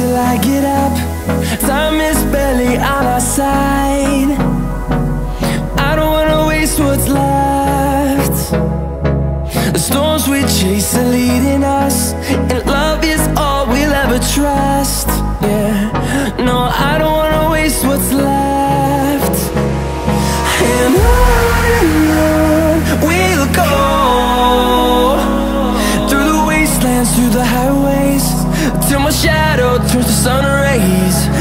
till I get up. Time is barely on our side. I don't wanna waste what's left. The storms we chase are leading us, and love is all we'll ever trust. Yeah, no, I don't wanna waste what's left. And on we'll go, through the wastelands, through the highways, till my shadow turns to sun rays.